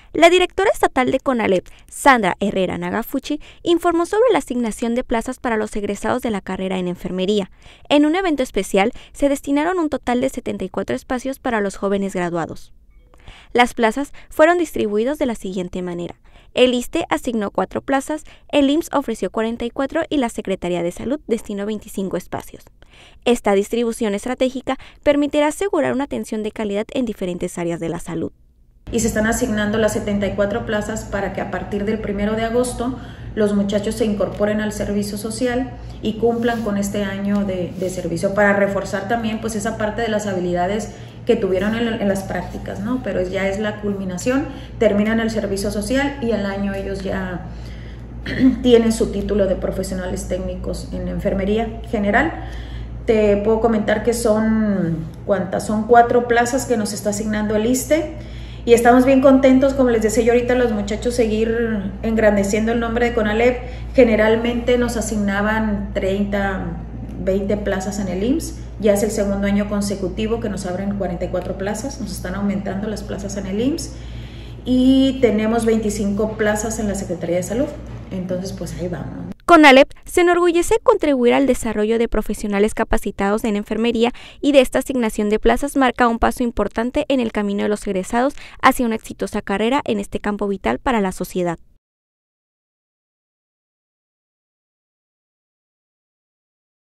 La directora estatal de CONALEP, Sandra Herrera Nagafuchi, informó sobre la asignación de plazas para los egresados de la carrera en enfermería. En un evento especial, se destinaron un total de 74 espacios para los jóvenes graduados. Las plazas fueron distribuidas de la siguiente manera. El ISSSTE asignó 4 plazas, el IMSS ofreció 44 y la Secretaría de Salud destinó 25 espacios. Esta distribución estratégica permitirá asegurar una atención de calidad en diferentes áreas de la salud. Y se están asignando las 74 plazas para que a partir del 1 de agosto los muchachos se incorporen al servicio social y cumplan con este año de servicio, para reforzar también pues esa parte de las habilidades que tuvieron en las prácticas, ¿no? Pero ya es la culminación, terminan el servicio social y al año ellos ya tienen su título de profesionales técnicos en enfermería general. Te puedo comentar que son 4 plazas que nos está asignando el ISSSTE. Y estamos bien contentos, como les decía yo ahorita, los muchachos seguir engrandeciendo el nombre de CONALEP. Generalmente nos asignaban 30, 20 plazas en el IMSS. Ya es el segundo año consecutivo que nos abren 44 plazas. Nos están aumentando las plazas en el IMSS. Y tenemos 25 plazas en la Secretaría de Salud. Entonces, pues ahí vamos. CONALEP se enorgullece de contribuir al desarrollo de profesionales capacitados en enfermería y de esta asignación de plazas marca un paso importante en el camino de los egresados hacia una exitosa carrera en este campo vital para la sociedad.